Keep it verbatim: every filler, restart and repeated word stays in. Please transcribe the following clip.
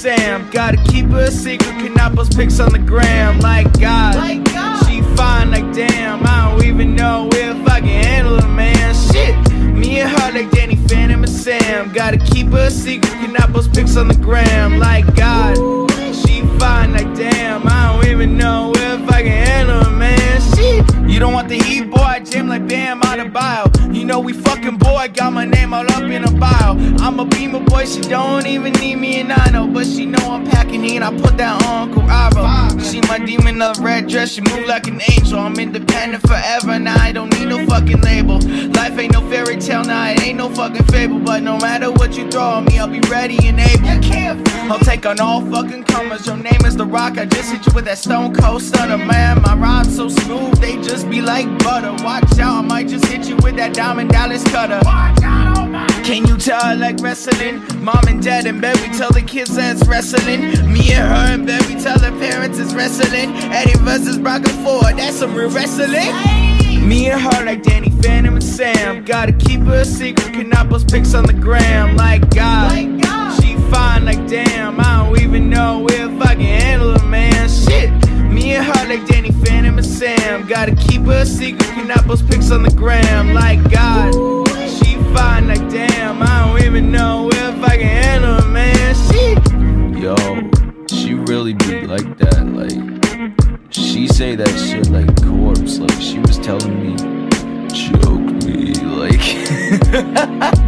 Sam. Gotta keep her a secret, cannot post pics on the gram. Like God, like God. She fine like damn. I don't even know if I can handle it, man. Shit, me and her like Danny Phantom and Sam. Gotta keep her a secret, cannot post pics on the gram. Like God, she fine like damn. I don't even know if I can handle it, man. Shit, you don't want the heat, boy. I jam like Bam out of bio. You know we fucking boy, got my name all up in a bio. I'm a beamer boy, she don't even need me and I know. But she know I'm packing heat, I put that on Uncle Iro. She my demon of red dress, she move like an angel. I'm independent forever, now I don't need no fucking label. Life ain't no fairy tale, now it ain't no fucking fable. But no matter what you throw at me, I'll be ready and able. I'll take on all fucking comers, your name is The Rock. I just hit you with that stone cold stunner, man. My rhymes so smooth, they just be like butter. Watch out, I might just hit you with that Diamond Dallas cutter. Can you tell I like wrestling? Mom and dad in bed, we tell the kids that it's wrestling. Me and her in bed, we tell the parents it's wrestling. Eddie versus Brock and Ford, that's some real wrestling. Me and her like Danny Phantom and Sam. Gotta keep her a secret, cannot post pics on the gram. Like God, like God. She fine like damn. I don't even know if I can handle it, man. Shit, me and her like Danny Phantom and Sam. Gotta keep her a secret, cannot post pics on the gram. Like God, she fine like damn. I don't even know if I can handle it, man. Shit. Yo, she really be like that, like she say that shit like corpse, like she was telling me, choke me, like